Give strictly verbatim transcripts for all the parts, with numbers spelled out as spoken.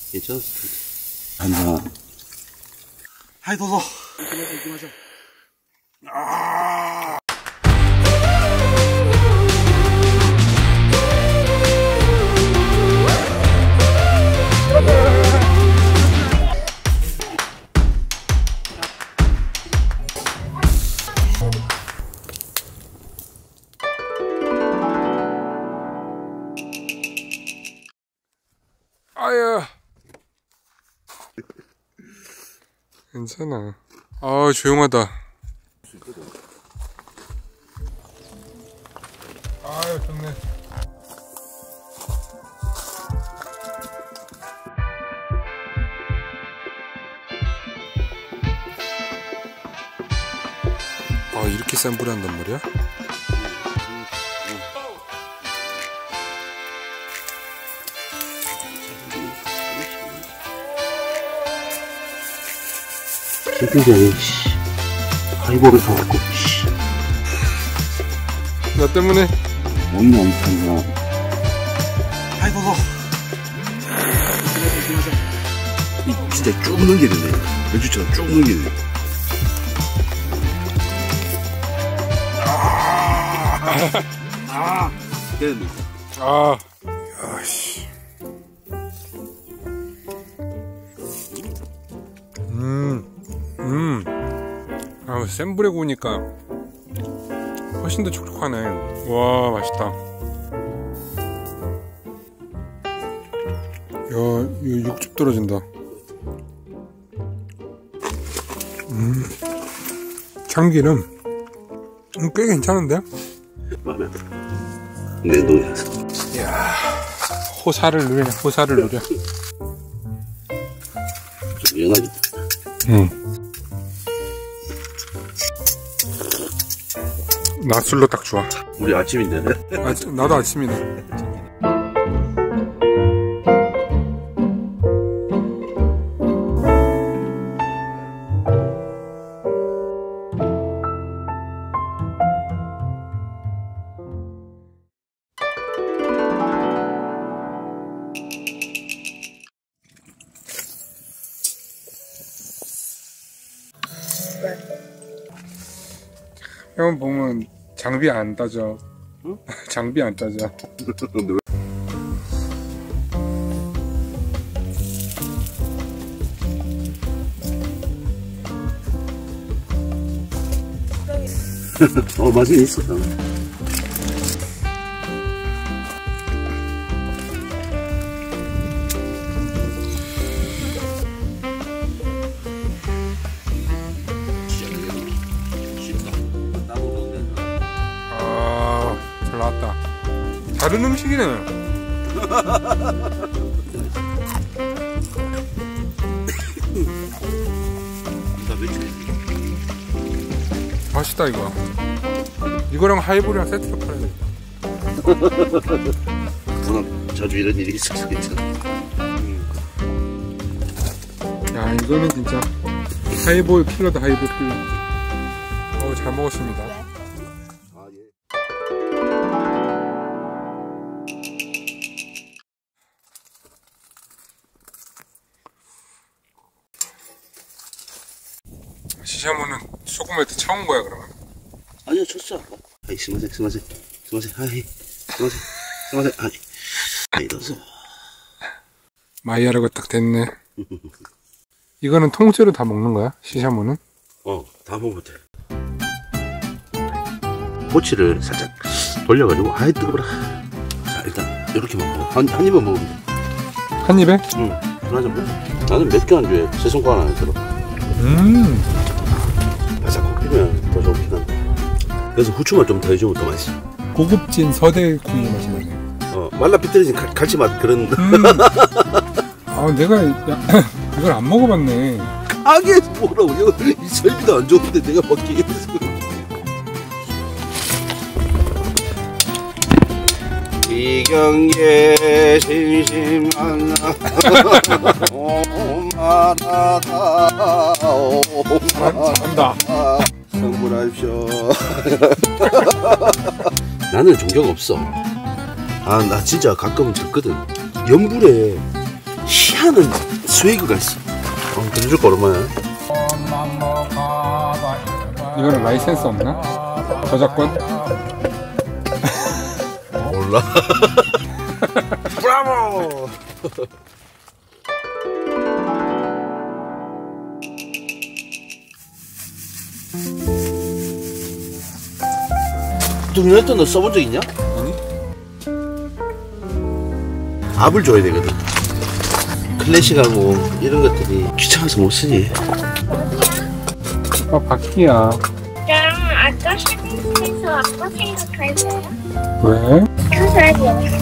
괜찮았어. 간다. 하이, 도서. 이렇게 마셔, 이렇게 마셔. 아. 아야. 괜찮아. 아, 조용하다. 아유, 좋네. 아, 이렇게 샘플을 한단 말이야? 캠핑장에 씨 하이볼을 사갖고 씨 나 때문에 뭔가 못한다. 하이 도서. 이 진짜 쭉 넘기는데 맥주처럼 쭉 넘기네. 아, 아, 됐네. 아, 야씨. 음, 음. 아, 센 불에 구우니까 훨씬 더 촉촉하네. 와, 맛있다. 야, 이거 육즙 떨어진다. 음, 참기름. 음, 꽤 괜찮은데? 마음에 들어. 내 눈이라서. 이야, 호사를 누려, 호사를 누려. 좀 연하게. 응. 낮술로 딱 좋아. 우리 아침인데. 아, 나도 아침이네. 형 보면 장비 안 따져. 응? 장비 안 따져. 어, 맛이 있었다. 아, 잘 나왔다. 다른 음식이네. 맛있다 이거. 이거랑 하이볼이랑 세트로 팔아야 되겠다. 오늘 자주 이런 일이 있어서 괜찮아. 야, 이거는 진짜 하이볼 킬러다. 하이볼 킬러. 어, 잘 먹었습니다. 아, 예. 시샤모는 소금에 처음 거야 그러면? 아니요, 쳤어. 아이, 스마세, 스마세, 스마세, 아이, 스마세, 스마세, 아이, 아이, 넣어서. 마이야라고 딱 됐네. 이거는 통째로 다 먹는 거야? 시샤모는? 어, 다 먹어도 돼. 꼬치를 살짝 돌려가지고, 아이, 뜨거워라. 자, 일단, 이렇게만 먹어. 한, 한 입만 먹으면 돼. 한 입에? 응. 하나 좀 나는 몇 개 안 줘요. 세 손가락 안에 들어. 음. 바삭 꺾이면 더 좋긴 한데. 그래서 후추만 좀 더 해주면 더 맛있어. 고급진 서대 구이 맛이 나네. 어, 말라 비틀어진 갈, 갈치 맛 그런. 음. 아, 내가 야, 이걸 안 먹어봤네. 가게 뭐라고? 이거 이 설비도 안 좋은데 내가 먹기. 이경계 심심한 오마라다 잘한다. 성불하십시오. 나는 종교가 없어. 아, 나 진짜 가끔은 적거든. 연불에 희한한 스웨이그가 있어. 어, 들려줄까 오랜만에. 이거는 라이센스 없나? 저작권? 몰라. 브라보. 둥근했던 너 써본 적 있냐? 아니? 압을 줘야 되거든. 클래식하고 이런 것들이 귀찮아서 못 쓰지. 아, 바퀴야. 랑 아까 생각해서 아빠 생각할래요? 왜? 그 사람이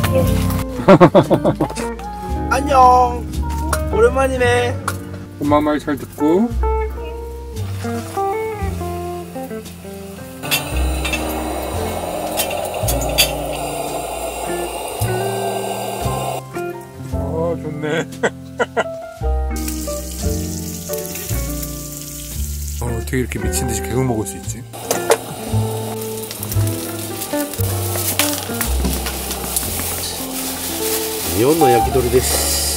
안녕. 오랜만이네. 엄마 말 잘 듣고. 어, 좋네. 어, 어떻게 이렇게 미친 듯이 계속 먹을 수 있지? 이온노 야키도리 데스.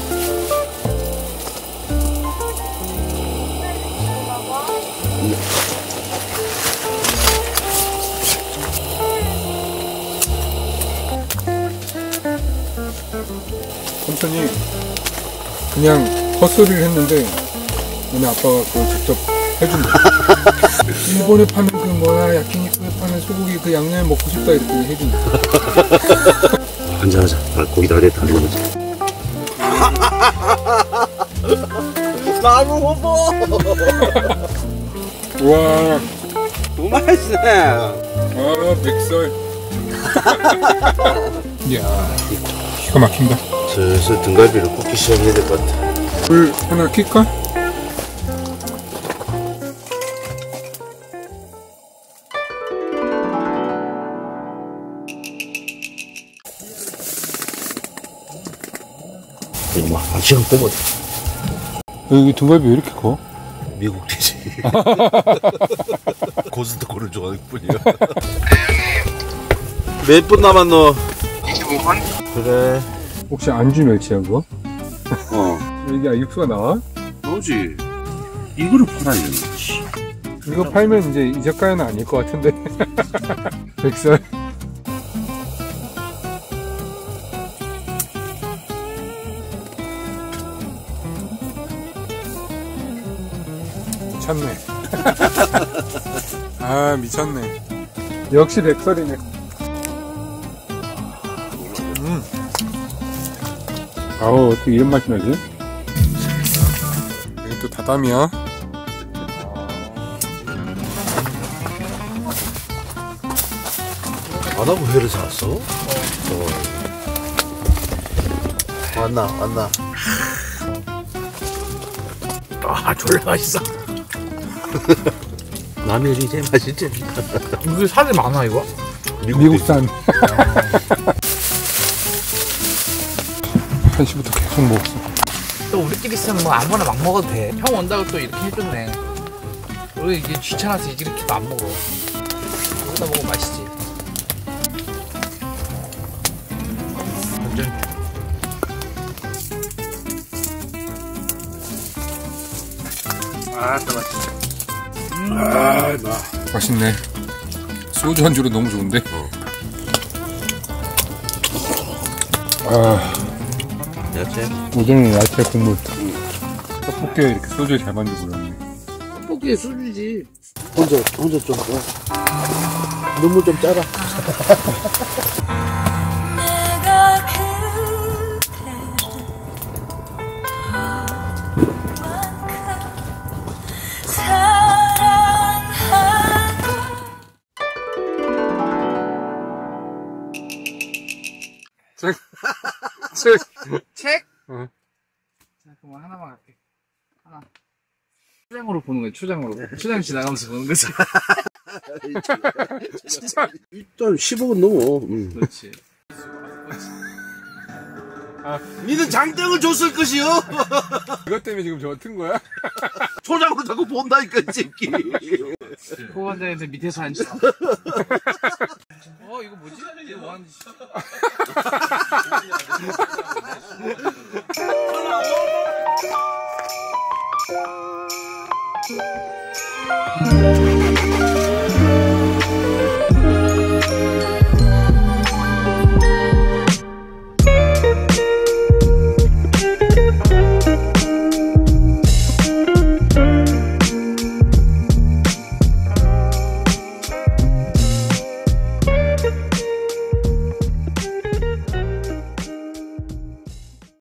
삼촌이 그냥 헛소리를 했는데 오늘 아빠가 그걸 직접 해준다. 일본에 파는 그 뭐야 야키니쿠에 파는 소고기 그 양념 먹고 싶다 이렇게 해준다. 한잔하자. 아, 고기 다 됐다. 먹자. 나무 호보. 우와, 너무 맛있어. 아 백설. 이야, 기가 막힌다. 슬슬 등갈비를 굽기 시작해야 될 것 같아. 불 하나 킬까? 이거 막 한 시간 굽어도 여기 등갈비 왜 이렇게 커? 미국 돼지. 고수도 고를 좋아하는 뿐이야. 몇 분 남았노? 이십오 분? 그래. 혹시 안주 멸치야 그거? 어. 이게 육수가 나와? 뭐지? 이거를 팔아야 되나? 이거 팔면 이제 이자카야는 아닐 것 같은데. 백설. 미쳤네. 아 미쳤네. 역시 백설이네. 음. 아우 어떻게 이런 맛이 나지? 여기 또 다담이야. 안 하고 회를 사왔어? 어. 왔나, 왔나. 아, 졸라 맛있어. 남일이 제일 맛있지? 이거 살이 많아 이거? 미국산. 한 시부터 계속 먹었어. 또 우리끼리 있으면 뭐 아무거나 막 먹어도 돼. 형 온다고 또 이렇게 해줬네. 우리 이게 귀찮아서 이렇게도 안 먹어. 여기다 먹으면 맛있지. 완전 아따, 맛있어. 아, 맛있네. 소주 안주로 너무 좋은데. 아, 야채? 우동은 야채 국물. 떡볶이에 이렇게 소주에 잘 만들고 그러네. 떡볶이에 소주지. 혼자, 혼자 좀, 어. 눈물 좀 짜라. 책. 책. 책? 응. 자, 그럼 하나만 갈게. 하나. 초장으로 보는 거야, 초장으로. 초장 지나가면서 보는 거지. 진짜. 일단 십오 분 넘어. 응. 그렇지. 아, 니는 장땡을 줬을 것이요? 이것 때문에 지금 저거 튼 거야? 초장으로 자꾸 본다니까, 이 새끼. 후원자한테 밑에서 앉아. 어, 이거 뭐지? 이거 뭐 하는지. 어